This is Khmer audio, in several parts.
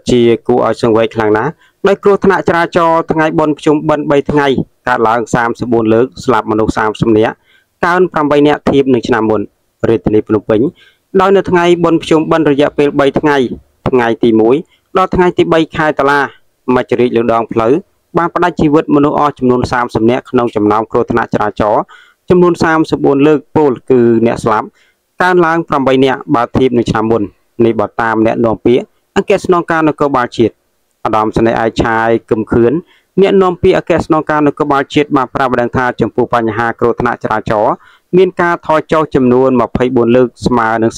ជាគួរឲ្យសង្វេគខ្លាំងណាស់ដោយគ្រោះថ្នាក់ចរាចរណ៍ថ្ងៃបុណ្យភ្ជុំបិណ្ឌ3ថ្ងៃកើតឡើង34លើកស្លាប់មនុស្ស30នាក់កើន8នាក់ធៀបនឹងឆ្នាំមុនរាជធានីភ្នំពេញដោយនៅថ្ងៃបុណ្យភ្ជុំបិណ្ឌរយៈពេល3ថ្ងៃថ្ងៃទី1ដល់ថ្ងៃទី3ខែតុលាមជ្ឈរាជលើដងផ្លូវបានផ្តាច់ជីវិតមនុស្សអស់ចំនួន30នាក់ក្នុងចំណោមគ្រោះថ្នាក់ចរាចរណ៍ចំនួន34លើកពលគឺអ្នកស្លាប់កើនឡើង8នាក់បើធៀបនឹងឆ្នាំមុននេះបើតាមអ្នកនាំពាក្យអគ្គស្នងការនគរបាលជាតិឧត្តមសេនីយ៍ឯកឆាយគឹមខឿនអ្នកនាំពាក្យអគ្គស្នងការនគរបាលជាតិបានប្រាប់ដឹងថាចំពោះបញ្ហាគ្រោះថ្នាក់ចរាចរណ៍មានការថយចុះចំនួន24លើកស្មើនឹង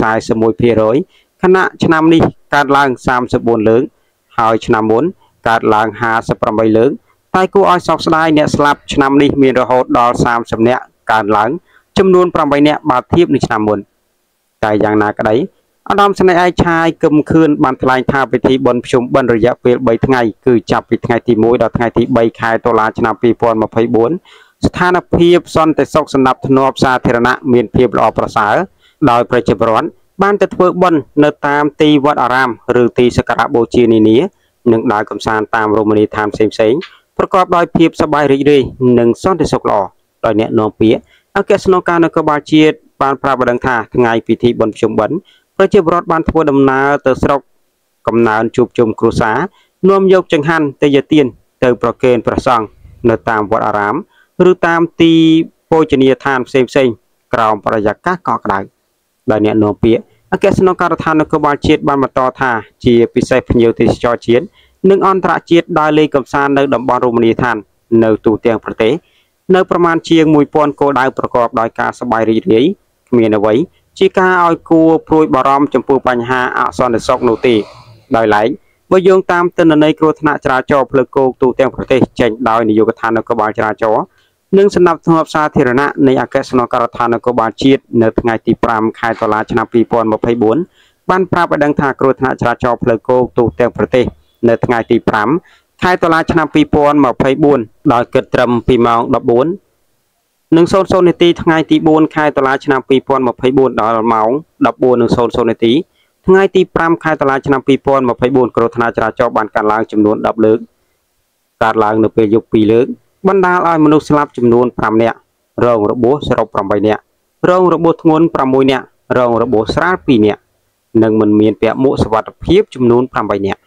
41%ខណៈឆ្នាំនេះកើតឡើង34លើកហើយឆ្នាំមុនកើតឡើង58លើកតែគួរឲ្យសោកស្ដាយអ្នកស្លាប់ឆ្នាំនេះមានរហូតដល់30នាក់កើនឡើងចំនួន8នាក់បើធៀបនឹងឆ្នាំមុនតែយ៉ាងណាក្តីឧត្តមសេនីយ៍ឯកឆាយគឹមខឿនបានថ្លែងថាពិធីបុណ្យភ្ជុំបិណ្ឌរយៈពេល3ថ្ងៃគឺចាប់ពីថ្ងៃទី1ដល់ថ្ងៃទី3ខែតុលាឆ្នាំ2024ស្ថានភាពសន្តិសុខសម្រាប់ធ្នាប់សាធារណៈមានភាពល្អប្រសើរដោយប្រជាពលរដ្ឋបានទៅធ្វើបុណ្យនៅតាមទីវត្តអារាមឬទីសក្ការៈបូជានានានិងដើរកម្សាន្តតាមរមណីយដ្ឋានផ្សេងៗប្រកបដោយភាពសប្បាយរីករាយនិងសន្តិសុខល្អដោយអ្នកនាំពាក្យអគ្គស្នងការនគរបាលជាតិបានប្រាប់ដឹងថាថ្ងៃពិធីបុណ្យភ្ជុំបិណ្ឌប្រជាពលរដ្ឋបានធ្វើដំណើរទៅស្រុកកំណើនជួបជុំគ្រួសារនាំយកចង្ហាន់ទេយ្យទានទៅប្រគេនព្រះសង្ឃនៅតាមវត្តអារាមឬតាមទីបូជនីយដ្ឋានផ្សេងៗក្រោមបរិយាកាសកក់ក្ដៅដោយអ្នកនាំពាក្យអគ្គស្នងការដ្ឋាននគរបាលជាតិបានបន្តថាជាពិសេសភ្ញៀវទេសចរជាតិនិងអន្តរជាតិដើរលេងកម្សាន្តនៅតំបន់រមណីយដ្ឋាននៅទូទាំងប្រទេសនៅប្រមាណជាង1000គោលដៅប្រកបដោយការសប្បាយរីករាយគ្មានអ្វីជាការឲ្យគួរព្រួយបារម្ភចំពោះបញ្ហាអសន្តិសុខនោះទេដោយឡែកបើយោងតាមទិន្នន័យគ្រោះថ្នាក់ចរាចរណ៍ផ្លូវគោកទូទាំងប្រទេសចេញដោយនាយកដ្ឋាននគរបាលចរាចរណ៍និងសម្ដាប់ធ្នាប់សាធារណៈនៃអគ្គស្នងការដ្ឋាននគរបាលជាតិនៅថ្ងៃទី5ខែតុលាឆ្នាំ2024បានប្រាប់ឲ្យដឹងថាគ្រោះថ្នាក់ចរាចរណ៍ផ្លូវគោកទូទាំងប្រទេសនៅថ្ងៃទី5ខែតុលាឆ្នាំ2024ដោយគិតត្រឹមពីម៉ោង14:00នាទីថ្ងៃទី4ខែតុលាឆ្នាំ2024ដល់ម៉ោង14:00នាទីថ្ងៃទី5ខែតុលាឆ្នាំ2024គ្រោះថ្នាក់ចរាចរណ៍បានកើតឡើងចំនួន10លើកកើតឡើងនៅពេលយប់2លើកបណ្ដាលឲ្យមនុស្សស្លាប់ចំនួន5នាក់រងរបួសសរុប8នាក់រងរបួសធ្ងន់6នាក់រងរបួសស្រាល2នាក់និងមិនមានពាក់មួកសុវត្ថិភាពចំនួន8នាក់